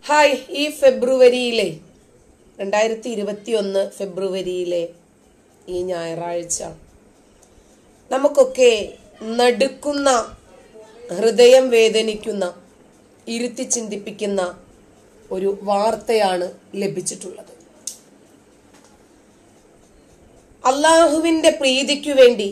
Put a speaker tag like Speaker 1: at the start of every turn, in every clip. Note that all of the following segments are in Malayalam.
Speaker 1: ഹായ്, ഈ ഫെബ്രുവരിയിലെ 2021 ഫെബ്രുവരിയിലെ ഈ ഞായറാഴ്ച നമുക്കൊക്കെ നടുക്കുന്ന, ഹൃദയം വേദനിക്കുന്ന, ഇരുത്തി ചിന്തിപ്പിക്കുന്ന ഒരു വാർത്തയാണ് ലഭിച്ചിട്ടുള്ളത്. അള്ളാഹുവിൻ്റെ പ്രീതിക്കു വേണ്ടി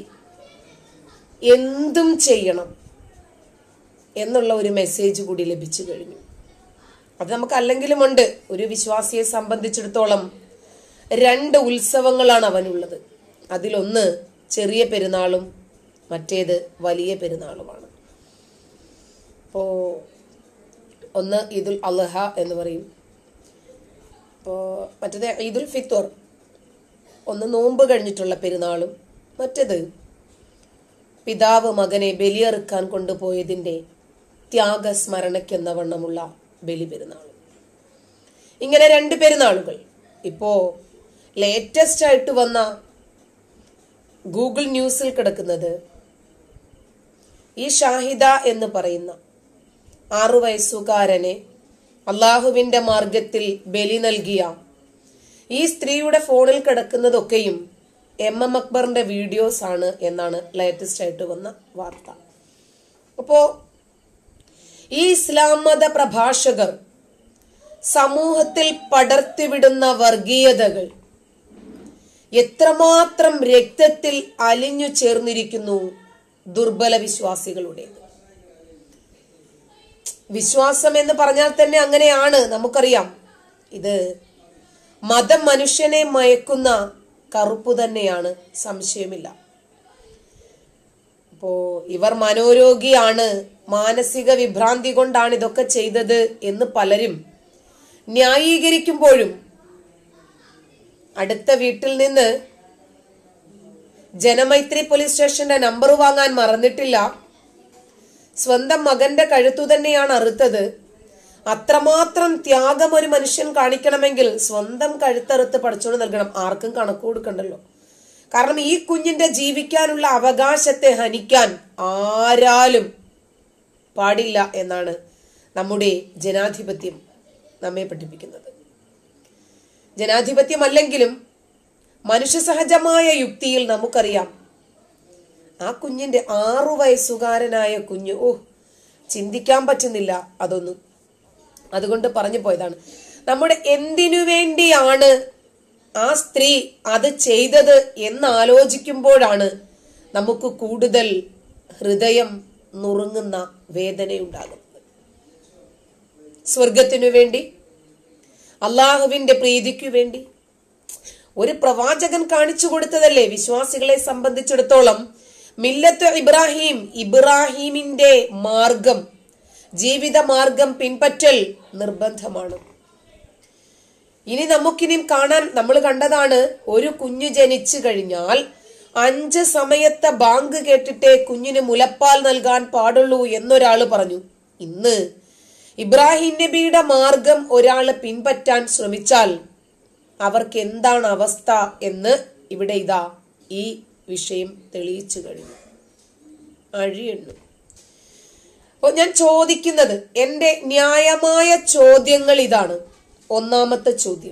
Speaker 1: എന്തും ചെയ്യണം എന്നുള്ള ഒരു മെസ്സേജ് കൂടി ലഭിച്ചു കഴിഞ്ഞു. അത് നമുക്ക് അല്ലെങ്കിലും ഉണ്ട്. ഒരു വിശ്വാസിയെ സംബന്ധിച്ചിടത്തോളം 2 ഉത്സവങ്ങളാണ് അവനുള്ളത്. അതിലൊന്ന് ചെറിയ പെരുന്നാളും മറ്റേത് വലിയ പെരുന്നാളുമാണ്. അപ്പോൾ ഒന്ന് ഈദുൽ അദ്ഹ എന്ന് പറയും, അപ്പോൾ മറ്റേത് ഈദുൽ ഫിത്ർ. ഒന്ന് നോമ്പ് കഴിഞ്ഞിട്ടുള്ള പെരുന്നാളും മറ്റേത് പിതാവ് മകനെ ബലിയറുക്കാൻ കൊണ്ടുപോയതിൻ്റെ ത്യാഗസ്മരണയ്ക്കെന്ന വണ്ണമുള്ള ബലി പെരുന്നാളും. ഇങ്ങനെ 2 പെരുന്നാളുകൾ. ഇപ്പോൾ ലേറ്റസ്റ്റ് ആയിട്ട് വന്ന ഗൂഗിൾ ന്യൂസിൽ കിടക്കുന്നത് ഈ ഷാഹിദ എന്ന് പറയുന്ന 6 വയസ്സുകാരനെ അള്ളാഹുവിൻ്റെ മാർഗത്തിൽ ബലി നൽകിയ ഈ സ്ത്രീയുടെ ഫോണിൽ കിടക്കുന്നതൊക്കെയും MM അക്ബറിന്റെ വീഡിയോസ് ആണ് എന്നാണ് ലേറ്റസ്റ്റ് ആയിട്ട് വന്ന വാർത്ത. അപ്പോൾ ഈ ഇസ്ലാം മത പ്രഭാഷകർ സമൂഹത്തിൽ പടർത്തിവിടുന്ന വർഗീയതകൾ എത്രമാത്രം രക്തത്തിൽ അലിഞ്ഞു ചേർന്നിരിക്കുന്നു ദുർബല വിശ്വാസികളുടേത്. വിശ്വാസം എന്ന് പറഞ്ഞാൽ തന്നെ അങ്ങനെയാണ്, നമുക്കറിയാം. ഇത് മതം മനുഷ്യനെ മയക്കുന്ന കറുപ്പ് തന്നെയാണ്, സംശയമില്ല. അപ്പോ ഇവർ മനോരോഗിയാണ്, മാനസിക വിഭ്രാന്തി കൊണ്ടാണ് ഇതൊക്കെ ചെയ്തത് എന്ന് പലരും ന്യായീകരിക്കുമ്പോഴും അടുത്ത വീട്ടിൽ നിന്ന് ജനമൈത്രി പോലീസ് സ്റ്റേഷന്റെ നമ്പർ വാങ്ങാൻ മറന്നിട്ടില്ല. സ്വന്തം മകന്റെ കഴുത്തു തന്നെയാണ് അറുത്തത്. അത്രമാത്രം ത്യാഗം ഒരു മനുഷ്യൻ കാണിക്കണമെങ്കിൽ സ്വന്തം കഴുത്തറുത്ത് പഠിച്ചോണ്ട് നൽകണം. ആർക്കും കണക്ക് കൊടുക്കണ്ടല്ലോ. കാരണം ഈ കുഞ്ഞിന്റെ ജീവിക്കാനുള്ള അവകാശത്തെ ഹനിക്കാൻ ആരാലും പാടില്ല എന്നാണ് നമ്മുടെ ജനാധിപത്യം നമ്മെ പഠിപ്പിക്കുന്നത്. ജനാധിപത്യം അല്ലെങ്കിലും മനുഷ്യ സഹജമായ യുക്തിയിൽ നമുക്കറിയാം, ആ കുഞ്ഞിന്റെ 6 വയസ്സുകാരനായ കുഞ്ഞ്, ചിന്തിക്കാൻ പറ്റുന്നില്ല അതൊന്നും. അതുകൊണ്ട് പറഞ്ഞു പോയതാണ്. നമ്മുടെ എന്തിനു വേണ്ടിയാണ് ആ സ്ത്രീ അത് ചെയ്തത് എന്നാലോചിക്കുമ്പോഴാണ് നമുക്ക് കൂടുതൽ ഹൃദയം നുറുങ്ങുന്ന വേദനയുണ്ടാകുന്നത്. സ്വർഗത്തിനു വേണ്ടി, അള്ളാഹുവിന്റെ പ്രീതിക്കു വേണ്ടി ഒരു പ്രവാചകൻ കാണിച്ചു കൊടുത്തതല്ലേ വിശ്വാസികളെ സംബന്ധിച്ചിടത്തോളം മില്ലത്ത് ഇബ്രാഹിം, ഇബ്രാഹിമിന്റെ മാർഗം, ജീവിത മാർഗം പിൻപറ്റൽ നിർബന്ധമാണ്. ഇനി നമുക്കിനിയും കാണാൻ, നമ്മൾ കണ്ടതാണ്, ഒരു കുഞ്ഞു ജനിച്ചു കഴിഞ്ഞാൽ 5 സമയത്തെ ബാങ്ക് കേട്ടിട്ടേ കുഞ്ഞിന് മുലപ്പാൽ നൽകാൻ പാടുള്ളൂ എന്നൊരാള് പറഞ്ഞു. ഇന്ന് ഇബ്രാഹിം നബിയുടെ മാർഗം ഒരാള് പിൻപറ്റാൻ ശ്രമിച്ചാൽ അവർക്ക് എന്താണ് അവസ്ഥ എന്ന് ഇവിടെ ഇതാ ഈ വിഷയം തെളിയിച്ചു കഴിഞ്ഞു. അഴിയെണ്ണു. അപ്പോൾ ഞാൻ ചോദിക്കുന്നത്, എൻ്റെ ന്യായമായ ചോദ്യങ്ങൾ ഇതാണ്. ഒന്നാമത്തെ ചോദ്യം,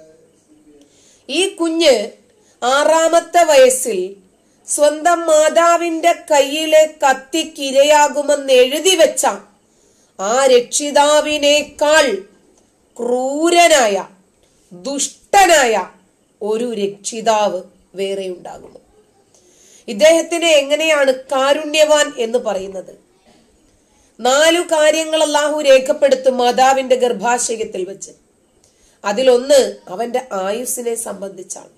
Speaker 1: ഈ കുഞ്ഞ് 6ാമത്തെ വയസ്സിൽ സ്വന്തം മാതാവിന്റെ കയ്യിലെ കത്തിക്കിരയാകുമെന്ന് എഴുതി വെച്ച ആ രക്ഷിതാവിനേക്കാൾ ക്രൂരനായ, ദുഷ്ടനായ ഒരു രക്ഷിതാവ് വേറെ ഉണ്ടാകുമോ? ഇദ്ദേഹത്തിനെ എങ്ങനെയാണ് കാരുണ്യവാൻ എന്ന് പറയുന്നത്? 4 കാര്യങ്ങൾ അല്ലാഹു രേഖപ്പെടുത്തും മാതാവിന്റെ ഗർഭാശയത്തിൽ വെച്ച്. അതിലൊന്ന് അവന്റെ ആയുസ്സിനെ സംബന്ധിച്ചാണ്,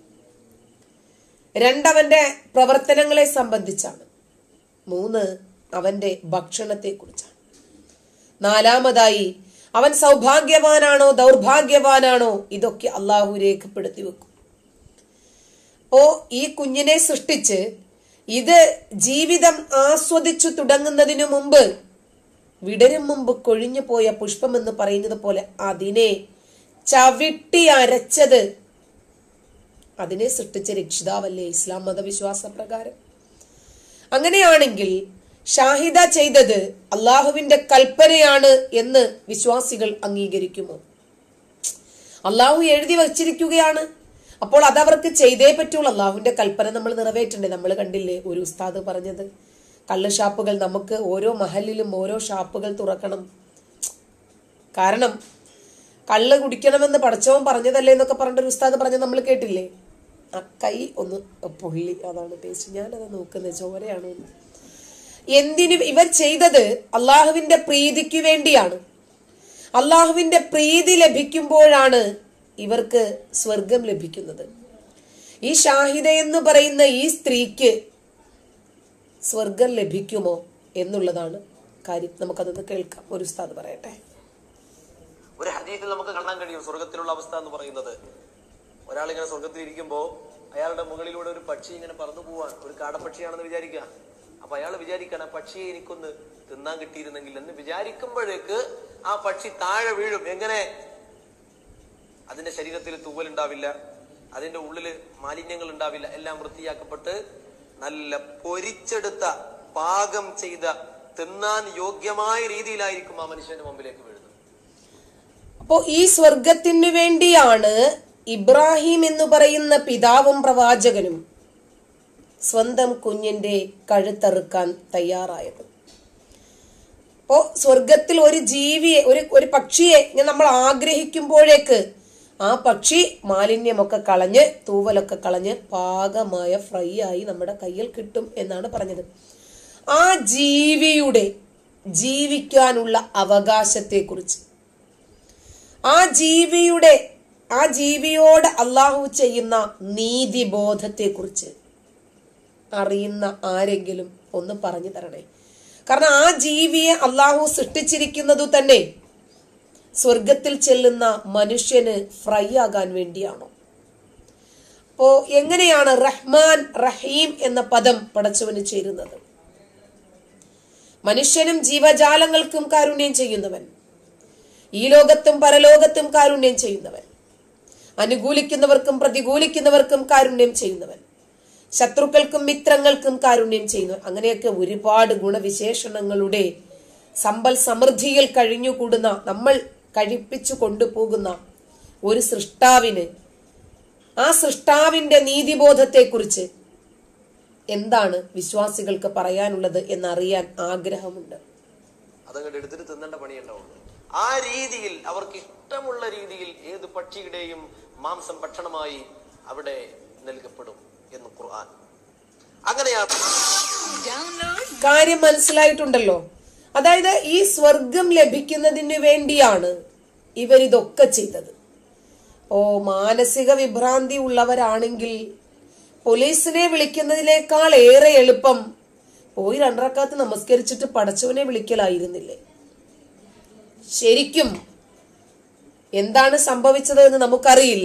Speaker 1: 2 അവന്റെ പ്രവർത്തനങ്ങളെ സംബന്ധിച്ചാണ്, 3 അവന്റെ ഭക്ഷണത്തെ കുറിച്ചാണ്, 4ാമതായി അവൻ സൗഭാഗ്യവാനാണോ ദൗർഭാഗ്യവാനാണോ, ഇതൊക്കെ അള്ളാഹു രേഖപ്പെടുത്തി വെക്കും. അപ്പോ ഈ കുഞ്ഞിനെ സൃഷ്ടിച്ച് ഇത് ജീവിതം ആസ്വദിച്ചു തുടങ്ങുന്നതിനു മുമ്പ്, വിടരും മുമ്പ് കൊഴിഞ്ഞു പോയ പുഷ്പം എന്ന് പറയുന്നത് പോലെ അതിനെ ചവിട്ടി അരച്ചത് അതിനെ സൃഷ്ടിച്ച രക്ഷിതാവല്ലേ ഇസ്ലാം മതവിശ്വാസ പ്രകാരം? അങ്ങനെയാണെങ്കിൽ ഷാഹിദ ചെയ്തത് അള്ളാഹുവിന്റെ കൽപ്പനയാണ് എന്ന് വിശ്വാസികൾ അംഗീകരിക്കുമോ? അള്ളാഹു എഴുതി വച്ചിരിക്കുകയാണ്. അപ്പോൾ അതവർക്ക് ചെയ്തേ പറ്റുള്ളൂ. അള്ളാഹുവിന്റെ കൽപ്പന നമ്മൾ നിറവേറ്റണ്ടേ? നമ്മൾ കണ്ടില്ലേ ഒരു ഉസ്താദ് പറഞ്ഞത്, കള്ള് ഷാപ്പുകൾ നമുക്ക് ഓരോ മഹലിലും ഓരോ ഷാപ്പുകൾ തുറക്കണം. കാരണം കള്ള് കുടിക്കണമെന്ന് പടച്ചവൻ പറഞ്ഞതല്ലേ എന്നൊക്കെ പറഞ്ഞൊരു ഉസ്താദ് പറഞ്ഞത് നമ്മൾ കേട്ടില്ലേ? ആ കൈ ഒന്ന് പൊള്ളി, അതാണ് ഉദ്ദേശിച്ചത്. ഞാനത് നോക്കുന്നത് ചോരയാണോ എന്ന്. എന്തിനു ഇവർ ചെയ്തത്? അള്ളാഹുവിന്റെ പ്രീതിക്ക് വേണ്ടിയാണ്. അള്ളാഹുവിന്റെ പ്രീതി ലഭിക്കുമ്പോഴാണ് ഇവർക്ക് സ്വർഗം ലഭിക്കുന്നത്. ഈ ഷാഹിദ എന്ന് പറയുന്ന ഈ സ്ത്രീക്ക് സ്വർഗം ലഭിക്കുമോ എന്നുള്ളതാണ് കാര്യം. നമുക്കതൊന്ന് കേൾക്കാം. ഒരു ഉസ്താദ് പറയട്ടെ.
Speaker 2: ഒരു ഹദീസിൽ നമുക്ക് കാണാൻ കഴിയും സ്വർഗത്തിലുള്ള അവസ്ഥ എന്ന് പറയുന്നത്. ഒരാളിങ്ങനെ സ്വർഗത്തിൽ ഇരിക്കുമ്പോൾ അയാളുടെ മുകളിലൂടെ ഒരു പക്ഷി ഇങ്ങനെ പറന്നു പോവാൻ, ഒരു കാടപ്പക്ഷിയാണെന്ന് വിചാരിക്കുക. അപ്പൊ അയാൾ വിചാരിക്കണം, ആ പക്ഷിയെ എനിക്കൊന്ന് തിന്നാൻ കിട്ടിയിരുന്നെങ്കിൽ എന്ന് വിചാരിക്കുമ്പോഴേക്ക് ആ പക്ഷി താഴെ വീഴും. എങ്ങനെ? അതിന്റെ ശരീരത്തിൽ തൂവലുണ്ടാവില്ല, അതിന്റെ ഉള്ളില് മാലിന്യങ്ങൾ ഉണ്ടാവില്ല, എല്ലാം വൃത്തിയാക്കപ്പെട്ട് നല്ല പൊരിച്ചെടുത്ത പാകം ചെയ്ത തിന്നാൻ യോഗ്യമായ രീതിയിലായിരിക്കും ആ മനുഷ്യന്റെ മുമ്പിലേക്ക് വീഴുന്നത്.
Speaker 1: അപ്പോ ഈ സ്വർഗത്തിനു വേണ്ടിയാണ് ഇബ്രാഹിം എന്ന് പറയുന്ന പിതാവും പ്രവാചകനും സ്വന്തം കുഞ്ഞിന്റെ കഴുത്തറുക്കാൻ തയ്യാറായത്. അപ്പോ സ്വർഗത്തിൽ ഒരു ജീവിയെ, ഒരു പക്ഷിയെ നമ്മൾ ആഗ്രഹിക്കുമ്പോഴേക്ക് ആ പക്ഷി മാലിന്യമൊക്കെ കളഞ്ഞ് തൂവലൊക്കെ കളഞ്ഞ് പാകമായ ഫ്രൈ ആയി നമ്മുടെ കയ്യിൽ കിട്ടും എന്നാണ് പറഞ്ഞത്. ആ ജീവിയുടെ ജീവിക്കാനുള്ള അവകാശത്തെക്കുറിച്ച്, ആ ജീവിയോട് അള്ളാഹു ചെയ്യുന്ന നീതിബോധത്തെക്കുറിച്ച് അറിയുന്ന ആരെങ്കിലും ഒന്ന് പറഞ്ഞു തരണേ. കാരണം ആ ജീവിയെ അള്ളാഹു സൃഷ്ടിച്ചിരിക്കുന്നതു തന്നെ സ്വർഗത്തിൽ ചെല്ലുന്ന മനുഷ്യന് ഫ്രൈ ആകാൻ വേണ്ടിയാണോ? അപ്പോ എങ്ങനെയാണ് റഹ്മാൻ റഹീം എന്ന പദം പടച്ചവന് ചേരുന്നത്? മനുഷ്യനും ജീവജാലങ്ങൾക്കും കാരുണ്യം ചെയ്യുന്നവൻ, ഈ ലോകത്തും പരലോകത്തും കാരുണ്യം ചെയ്യുന്നവൻ, അനുകൂലിക്കുന്നവർക്കും പ്രതികൂലിക്കുന്നവർക്കും കാരുണ്യം ചെയ്യുന്നവൻ, ശത്രുക്കൾക്കും മിത്രങ്ങൾക്കും കാരുണ്യം ചെയ്യുന്നവൻ, അങ്ങനെയൊക്കെ ഒരുപാട് ഗുണവിശേഷണങ്ങളുടെ സമ്പൽ സമൃദ്ധിയിൽ കഴിഞ്ഞുകൂടുന്ന, നമ്മൾ കഴിപ്പിച്ചു കൊണ്ടുപോകുന്ന ഒരു സൃഷ്ടാവിന്, ആ സൃഷ്ടാവിന്റെ നീതിബോധത്തെക്കുറിച്ച് എന്താണ് വിശ്വാസികൾക്ക് പറയാനുള്ളത് എന്നറിയാൻ ആഗ്രഹമുണ്ട്.
Speaker 2: അതങ്ങോട്ട് എടുത്തിട്ട് തിന്നേണ്ട പണിയുണ്ടാവും. ആ രീതിയിൽ അവർക്ക് ഇഷ്ടമുള്ള രീതിയിൽ ഏത് പക്ഷിയുടെയും മാംസം ഭക്ഷണമായി അവിടെ നൽകപ്പെടും എന്ന് ഖുർആൻ. അങ്ങനെയാണ്
Speaker 1: കാര്യം മനസ്സിലായിട്ടുണ്ടല്ലോ. അതായത് ഈ സ്വർഗം ലഭിക്കുന്നതിന് വേണ്ടിയാണ് ഇവരിതൊക്കെ ചെയ്തത്. മാനസിക വിഭ്രാന്തി ഉള്ളവരാണെങ്കിൽ പോലീസിനെ വിളിക്കുന്നതിനേക്കാൾ ഏറെ എളുപ്പം പോയി 2 റക്അത്ത് നമസ്കരിച്ചിട്ട് പടച്ചവനെ വിളിക്കലായിരുന്നില്ലേ? ശരിക്കും എന്താണ് സംഭവിച്ചത് എന്ന് നമുക്കറിയില്ല.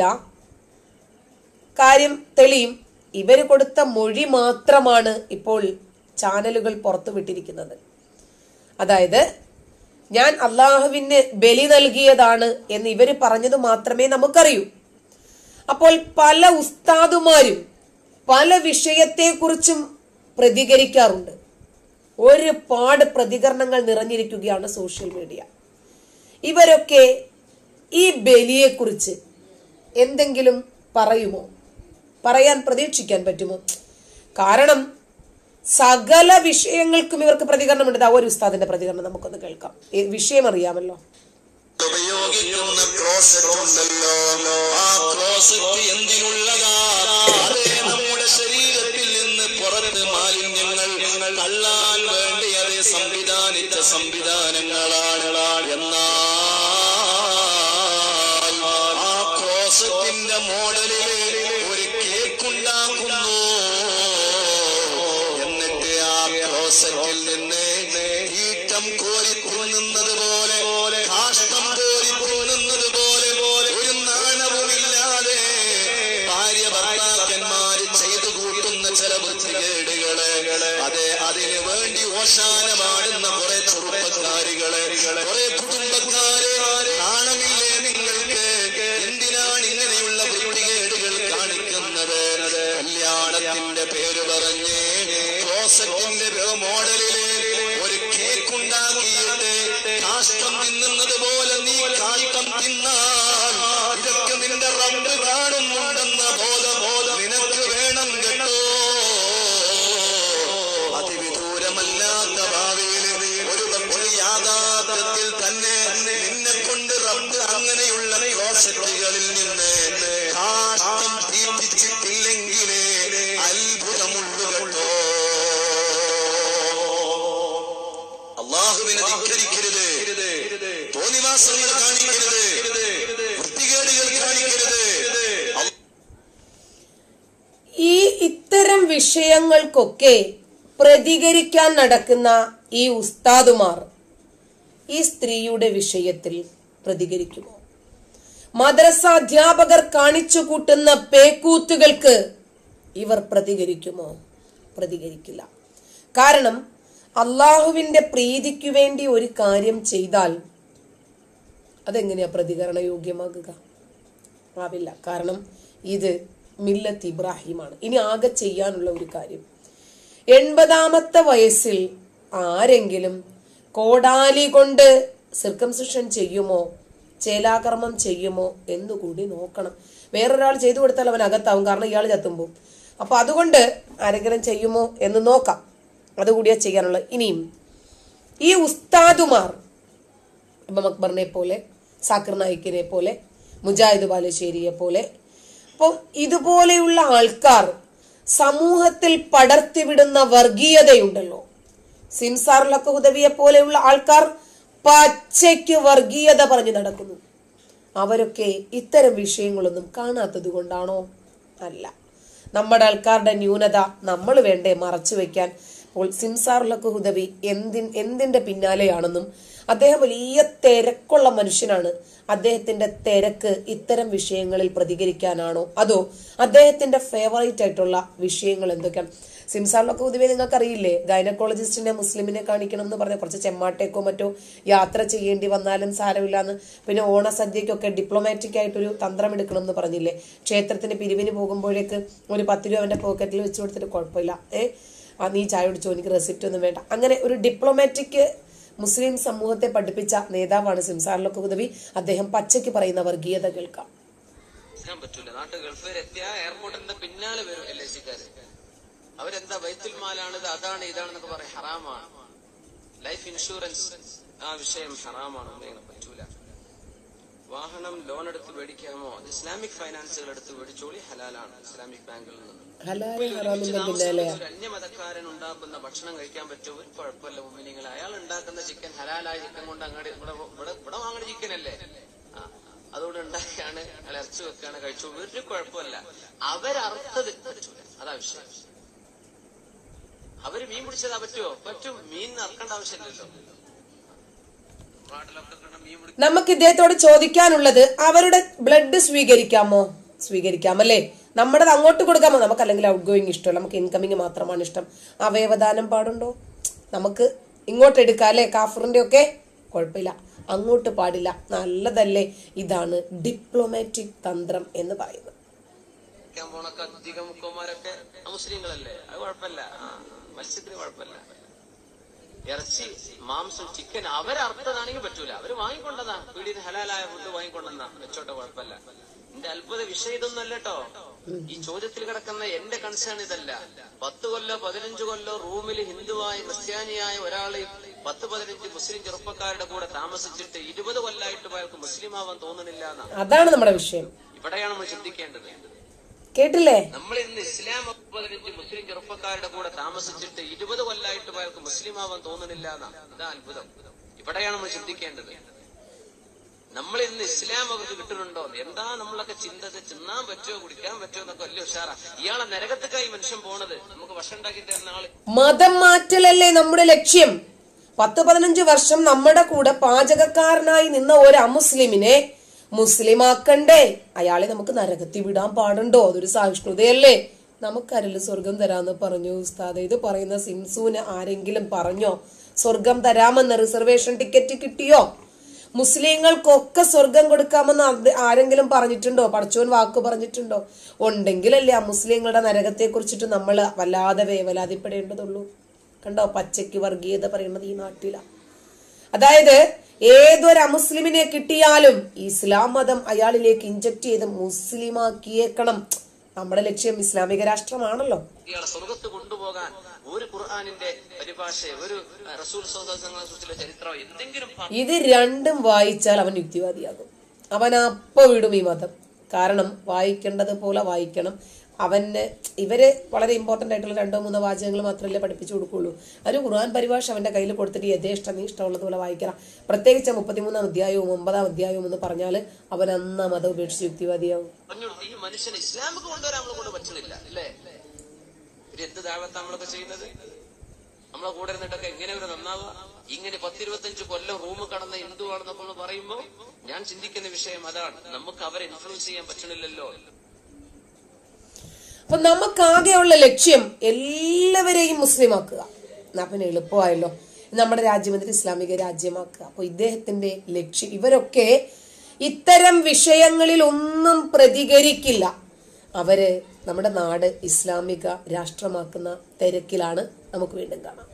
Speaker 1: കാര്യം തെളിയും. ഇവര് കൊടുത്ത മൊഴി മാത്രമാണ് ഇപ്പോൾ ചാനലുകൾ പുറത്തുവിട്ടിരിക്കുന്നത്. അതായത് ഞാൻ അള്ളാഹുവിന് ബലി നൽകിയതാണ് എന്ന് ഇവര് പറഞ്ഞത് മാത്രമേ നമുക്കറിയൂ. അപ്പോൾ പല ഉസ്താദുമാരും പല വിഷയത്തെക്കുറിച്ചും പ്രതികരിക്കാറുണ്ട്. ഒരുപാട് പ്രതികരണങ്ങൾ നിറഞ്ഞിരിക്കുകയാണ് സോഷ്യൽ മീഡിയ. ഇവരൊക്കെ ഈ ബലിയെക്കുറിച്ച് എന്തെങ്കിലും പറയുമോ? പറയാൻ പ്രതീക്ഷിക്കാൻ പറ്റുമോ? കാരണം സകല വിഷയങ്ങൾക്കും ഇവർക്ക് പ്രതികരണമുണ്ട്. ഒരു ഉസ്താദിന്റെ പ്രതികരണം നമുക്കൊന്ന് കേൾക്കാം. വിഷയം അറിയാമല്ലോ.
Speaker 3: ഉപയോഗിക്കുന്ന ക്ലോസറ്റ് ഉണ്ടല്ലോ, ആ ക്ലോസറ്റ് എന്തിനുള്ളതാ? നമ്മുടെ ശരീരത്തിൽ നിന്ന് പുറത്ത് മാലിന്യങ്ങൾ തള്ളാൻ വേണ്ടി അത് സംവിധാനിച്ച സംവിധാനങ്ങളാണ്. എന്നാൽ ആ ക്ലോസറ്റിന്റെ മോഡലിൽ ഒരു കേക്ക് ഉണ്ടാക്കുന്നു. എന്നിട്ട് ആ ക്ലോസറ്റിൽ നിന്ന് ഈട്ടം കോരി തിന്നുന്നത് പോലെ, കാഷ്ടം കോരി തിന്നുന്നത് പോലെ, ഒരു നാണവുമില്ലാതെ ഭാര്യ ഭർത്താക്കന്മാര് ചെയ്തു കൂട്ടുന്ന ചില വൃത്തികേടുകളെ, അതെ അതിനു വേണ്ടി ഓശാന പാടുന്ന കുറെ ചെറുപ്പക്കാരികളെ, കുറെ കുടുംബക്കാരെ, നാണമില്ലേ നിങ്ങൾക്ക്? എന്തിനാണ് ഇങ്ങനെയുള്ള വൃത്തികേടുകൾ കാണിക്കുന്നത്? കല്യാണത്തിന്റെ പേര് പറഞ്ഞ് ക്ലോസറ്റിന്റെ മോഡലില് ഒരു കേക്ക് ഉണ്ടാക്കിയിട്ട് കാഷ്ടം തിന്നുന്നത് പോലെ നീ കാഷ്ടം തിന്നാൽ ഇതൊക്കെ ക്ലോസറ്റുകളിൽ നിന്ന് കാഷ്ടം തീർത്തിട്ടില്ലെങ്കിലേ അത്ഭുതമുള്ളു കേട്ടോ. അള്ളാഹുവിനെ ധിക്കരിക്കരുത്, തോന്നിവാസങ്ങൾ കാണിക്കരുത്, വൃത്തികേടുകൾ കാണിക്കരുത്.
Speaker 1: ഈ ഇത്തരം വിഷയങ്ങൾക്കൊക്കെ പ്രതികരിക്കാൻ നടക്കുന്ന ഈ ഉസ്താദുമാർ ഈ സ്ത്രീയുടെ വിഷയത്തിൽ പ്രതികരിക്കുമോ? മദ്രസ അധ്യാപകർ കാണിച്ചു കൂട്ടുന്ന പേക്കൂത്തുകൾക്ക് ഇവർ പ്രതികരിക്കുമോ? പ്രതികരിക്കില്ല. കാരണം അള്ളാഹുവിന്റെ പ്രീതിക്കു വേണ്ടി ഒരു കാര്യം ചെയ്താൽ അതെങ്ങനെയാ പ്രതികരണ യോഗ്യമാകുക? ആവില്ല. കാരണം ഇത് മില്ലത്ത് ഇബ്രാഹിമാണ്. ഇനി ആകെ ചെയ്യാനുള്ള ഒരു കാര്യം, 80ാമത്തെ വയസ്സിൽ ആരെങ്കിലും കോടാലി കൊണ്ട് സിർക്കംസിഷൻ ചെയ്യുമോ, ചേലാകർമ്മം ചെയ്യുമോ എന്നുകൂടി നോക്കണം. വേറൊരാൾ ചെയ്തു കൊടുത്താൽ അവൻ അകത്താവും, കാരണം ഇയാൾ ചത്തുമ്പോൾ. അപ്പൊ അതുകൊണ്ട് ആരെങ്കിലും ചെയ്യുമോ എന്ന് നോക്കാം. അതുകൂടിയാ ചെയ്യാനുള്ള. ഇനിയും ഈ ഉസ്താദുമാർ ഇമാം അക്ബറിനെ പോലെ, സാക്കിർ നായിക്കിനെ പോലെ, മുജാഹിദ് ബാലുശ്ശേരിയെ പോലെ, അപ്പം ഇതുപോലെയുള്ള ആൾക്കാർ സമൂഹത്തിൽ പടർത്തിവിടുന്ന വർഗീയതയുണ്ടല്ലോ. സിംസാർ ലഖുദവിയെ പോലെയുള്ള ആൾക്കാർ പച്ചയ്ക്ക് വർഗീയത പറഞ്ഞു നടക്കുന്നു. അവരൊക്കെ ഇത്തരം വിഷയങ്ങളൊന്നും കാണാത്തത് കൊണ്ടാണോ? അല്ല. നമ്മുടെ ആൾക്കാരുടെ ന്യൂനത നമ്മൾ വേണ്ടേ മറച്ചു വെക്കാൻ? അപ്പോൾ സിംസാർ ലഖുദവി എന്തിന്റെ പിന്നാലെയാണെന്നും അദ്ദേഹം വലിയ തിരക്കുള്ള മനുഷ്യനാണ്. അദ്ദേഹത്തിന്റെ തിരക്ക് ഇത്തരം വിഷയങ്ങളിൽ പ്രതികരിക്കാനാണോ, അതോ അദ്ദേഹത്തിന്റെ ഫേവറേറ്റ് ആയിട്ടുള്ള വിഷയങ്ങൾ എന്തൊക്കെയാണ്? സിംസാർ ലഖുദവി നിങ്ങൾക്ക് അറിയില്ലേ, ഗൈനക്കോളജിസ്റ്റിനെ മുസ്ലിമിനെ കാണിക്കണം എന്ന് പറഞ്ഞ കുറച്ച് ചെമ്മാട്ടേക്കോ മറ്റോ യാത്ര ചെയ്യേണ്ടി വന്നാലും സാരമില്ലാന്ന്, പിന്നെ ഓണസദ്യക്കൊക്കെ ഡിപ്ലോമാറ്റിക് ആയിട്ടൊരു തന്ത്രം എടുക്കണം എന്ന് പറഞ്ഞില്ലേ, ക്ഷേത്രത്തിന് പിരിവിന് പോകുമ്പോഴേക്ക് ഒരു 10 രൂപ അവന്റെ പോക്കറ്റിൽ വെച്ച് കൊടുത്തിട്ട് കുഴപ്പമില്ല, നീ ചായ കുടിച്ചോ, എനിക്ക് റെസിപ്റ്റ് ഒന്നും വേണ്ട, അങ്ങനെ ഒരു ഡിപ്ലോമാറ്റിക് മുസ്ലിം സമൂഹത്തെ പഠിപ്പിച്ച നേതാവാണ് സിംസാർ ലഖുദവി. അദ്ദേഹം പച്ചയ്ക്ക് പറയുന്ന വർഗീയത കേൾക്കാം.
Speaker 2: പറ്റൂല. നാട്ടിൽ ഗൾഫുകാർ എത്തിയ എയർപോർട്ടിന്റെ പിന്നാലെ വരും LIC-ക്കാര്. അവരെന്താ ബൈത്തുൽ മാലാണിത്, അതാണ് ഇതാണെന്നൊക്കെ പറയും. ഹറാമാണ്. ലൈഫ് ഇൻഷുറൻസ് ആ വിഷയം ഹറാമാണ്. പറ്റൂല. വാഹനം ലോൺ എടുത്ത് മേടിക്കാമോ? അത് ഇസ്ലാമിക് ഫൈനാൻസുകൾ എടുത്ത് മേടിച്ചോളി, ഹലാലാണ്. ഇസ്ലാമിക് ബാങ്കിൽ നിന്ന് അന്യമതക്കാരൻ ഉണ്ടാക്കുന്ന ഭക്ഷണം കഴിക്കാൻ പറ്റുമോ? ഒരു കുഴപ്പമില്ല. മുഅ്മിനീങ്ങളെ, അയാൾ ഉണ്ടാക്കുന്ന ചിക്കൻ ഹലാലായ ചിക്കൻ കൊണ്ട് അങ്ങോട്ട് ഇവിടെ വാങ്ങുന്ന ചിക്കനല്ലേ, അതുകൊണ്ട് ഉണ്ടാക്കിയാണ് അയാൾ ഇറച്ചി വെക്കാണ് കഴിച്ചു, ഒരു കുഴപ്പമില്ല. അവരറുത്തത് പറ്റൂല, അതാ വിഷയം. അവര് മീൻ പിടിച്ചതാ പറ്റുമോ? പറ്റും. മീൻ അറക്കേണ്ട ആവശ്യമില്ലല്ലോ.
Speaker 1: നമുക്ക് ഇദ്ദേഹത്തോട് ചോദിക്കാനുള്ളത്, അവരുടെ ബ്ലഡ് സ്വീകരിക്കാമോ? സ്വീകരിക്കാമല്ലേ. നമ്മുടേത് അങ്ങോട്ട് കൊടുക്കാമോ? നമുക്ക് അല്ലെങ്കിൽ ഔട്ട് ഗോയിങ് ഇഷ്ടമല്ല, നമുക്ക് ഇൻകമിങ് മാത്രമാണ് ഇഷ്ടം. അവയവദാനം പാടുണ്ടോ? നമുക്ക് ഇങ്ങോട്ട് എടുക്കാം അല്ലെ, കാഫറിന്റെ ഒക്കെ കുഴപ്പമില്ല, അങ്ങോട്ട് പാടില്ല, നല്ലതല്ലേ. ഇതാണ് ഡിപ്ലോമാറ്റിക് തന്ത്രം എന്ന് പറയുന്നത്.
Speaker 2: അധികം മുക്കന്മാരൊക്കെ മുസ്ലിങ്ങളല്ലേ, അത് കുഴപ്പമില്ല. മത്സ്യത്തിന് കുഴപ്പമില്ല. ഇറച്ചി, മാംസം, ചിക്കൻ അവരറുത്തതാണെങ്കിൽ പറ്റൂല. അവര് വാങ്ങിക്കൊണ്ടതാ, പീടിയിൽ ഹലാലായ ഫുഡ് വാങ്ങിക്കൊണ്ടെന്നാ, വെച്ചോട്ടെ, കുഴപ്പമില്ല. എന്റെ അത്ഭുത വിഷയം ഇതൊന്നല്ല കേട്ടോ. ഈ ചോദ്യത്തിൽ കിടക്കുന്ന എന്റെ കൺസേൺ ഇതല്ല. 10 കൊല്ലോ 15 കൊല്ലോ റൂമിൽ ഹിന്ദുവായ ക്രിസ്ത്യാനിയായ ഒരാള് 10-15 മുസ്ലിം ചെറുപ്പക്കാരുടെ കൂടെ താമസിച്ചിട്ട് 20 കൊല്ലായിട്ട് അയാൾക്ക് മുസ്ലിം ആവാൻ തോന്നുന്നില്ല എന്നാ.
Speaker 1: അതാണ് നമ്മുടെ വിഷയം.
Speaker 2: ഇവിടെയാണ് നമ്മൾ ചിന്തിക്കേണ്ടത്.
Speaker 1: കേട്ടില്ലേ?
Speaker 2: നമ്മൾ ഇന്ന് ഇസ്ലാം 15 മുസ്ലിം ചെറുപ്പക്കാരുടെ കൂടെ താമസിച്ചിട്ട് 20 കൊല്ലായിട്ട് അയാൾക്ക് മുസ്ലിം ആവാൻ തോന്നുന്നില്ല എന്നാ. ഇതാ അത്ഭുതം. ഇവിടെയാണ് നമ്മൾ ചിന്തിക്കേണ്ടത്. നമ്മൾ ഇന്ന് ഇസ്ലാം അവർക്ക് കിട്ടുന്നുണ്ടോ? എന്താ നമ്മളൊക്കെ ചിന്തത്? തിന്നാൻ പറ്റുമോ, കുടിക്കാൻ പറ്റുമോ എന്നൊക്കെ വലിയ ഉഷാറാ. ഇയാളെ നരകത്തേക്കായി മനുഷ്യൻ പോണത്. നമുക്ക് ഭക്ഷണം ഉണ്ടാക്കി തരുന്ന ആള്.
Speaker 1: മതം മാറ്റലല്ലേ നമ്മുടെ ലക്ഷ്യം? 10-15 വർഷം നമ്മുടെ കൂടെ പാചകക്കാരനായി നിന്ന ഒരു അമുസ്ലിമിനെ മുസ്ലിമാക്കണ്ടേ? അയാളെ നമുക്ക് നരകത്തിൽ വിടാൻ പാടുണ്ടോ? അതൊരു സഹിഷ്ണുതയല്ലേ? നമുക്കരല് സ്വർഗം തരാന്ന് പറഞ്ഞു ഉസ്താദ്. ഇത് പറയുന്ന സിംസൂന് ആരെങ്കിലും പറഞ്ഞോ സ്വർഗം തരാമെന്ന്? റിസർവേഷൻ ടിക്കറ്റ് കിട്ടിയോ? മുസ്ലിങ്ങൾക്കൊക്കെ സ്വർഗം കൊടുക്കാമെന്ന് ആരെങ്കിലും പറഞ്ഞിട്ടുണ്ടോ? പടച്ചോൻ വാക്ക് പറഞ്ഞിട്ടുണ്ടോ? ഉണ്ടെങ്കിലല്ലേ ആ മുസ്ലിങ്ങളുടെ നരകത്തെ കുറിച്ചിട്ട് നമ്മൾ വല്ലാതെ വേവലാതിപ്പെടേണ്ടതുള്ളൂ. കണ്ടോ, പച്ചയ്ക്ക് വർഗീയത പറയുന്നത് ഈ നാട്ടിലാണ്. അതായത് ഏതൊരു അമുസ്ലിമിനെ കിട്ടിയാലും ഇസ്ലാം മതം അയാളിലേക്ക് ഇഞ്ചക്ട് ചെയ്ത് മുസ്ലിമാക്കിയേക്കണം. നമ്മുടെ ലക്ഷ്യം ഇസ്ലാമിക രാഷ്ട്രമാണല്ലോ.
Speaker 2: ഇയാളെ സ്വർഗത്ത് കൊണ്ടുപോകാൻ ഒരു ഖുർആനിന്റെ പരിഭാഷ, ഒരു റസൂൽ സ്വല്ലല്ലാഹു അലൈഹി വസല്ലം ചരിത്രം, എന്തെങ്കിലും
Speaker 1: ഇത് രണ്ടും വായിച്ചാൽ അവൻ യുക്തിവാദിയാകും. അവൻ അപ്പൊ വിടും ഈ മതം. കാരണം വായിക്കേണ്ടത് പോലെ വായിക്കണം. ഇവര് വളരെ ഇമ്പോർട്ടന്റ് ആയിട്ടുള്ള 2-3 വാചകങ്ങൾ മാത്രമല്ലേ പഠിപ്പിച്ചു കൊടുക്കുള്ളൂ. ഒരു ഖുർആൻ പരിഭാഷ അവന്റെ കയ്യിൽ കൊടുത്തിട്ട് യഥേഷ്ടം നീ ഇഷ്ടമുള്ളതുപോലെ വായിക്കണം. പ്രത്യേകിച്ച് 33-ാം അധ്യായവും 9-ാം അധ്യായവും എന്ന് പറഞ്ഞാൽ അവൻ അന്ന് മതം ഉപേക്ഷിച്ച് യുക്തിവാദിയാവും.
Speaker 2: ഈ മനുഷ്യൻ ഇസ്ലാമിക്ക് കൊണ്ടുവരാൻ നമ്മളെ കൊണ്ട് പറ്റുന്നില്ല അല്ലേ? എന്ത് ദാവത്താണ് നമ്മളൊക്കെ ചെയ്യുന്നത്? നമ്മളെ കൂടെ ഇരുന്നിട്ടൊക്കെ എങ്ങനെ ഒരു നന്നാവുക? ഇങ്ങനെ 10-25 കൊല്ലം റൂം കടന്ന ഹിന്ദുവാണെന്നൊക്കെ നമ്മൾ പറയുമ്പോൾ ഞാൻ ചിന്തിക്കുന്ന വിഷയം അതാണ്. നമുക്ക് അവരെ ഇൻഫ്ലുവൻസ് ചെയ്യാൻ പറ്റണില്ലല്ലോ.
Speaker 1: അപ്പൊ നമുക്കാകെയുള്ള ലക്ഷ്യം എല്ലാവരെയും മുസ്ലിമാക്കുക. പിന്നെ എളുപ്പമായല്ലോ, നമ്മുടെ രാജ്യം എന്നൊരു ഇസ്ലാമിക രാജ്യമാക്കുക. അപ്പൊ ഇദ്ദേഹത്തിന്റെ ലക്ഷ്യം, ഇവരൊക്കെ ഇത്തരം വിഷയങ്ങളിൽ ഒന്നും പ്രതികരിക്കില്ല. അവര് നമ്മുടെ നാട് ഇസ്ലാമിക രാഷ്ട്രമാക്കുന്ന തിരക്കിലാണ്. നമുക്ക് വീണ്ടും കാണാം.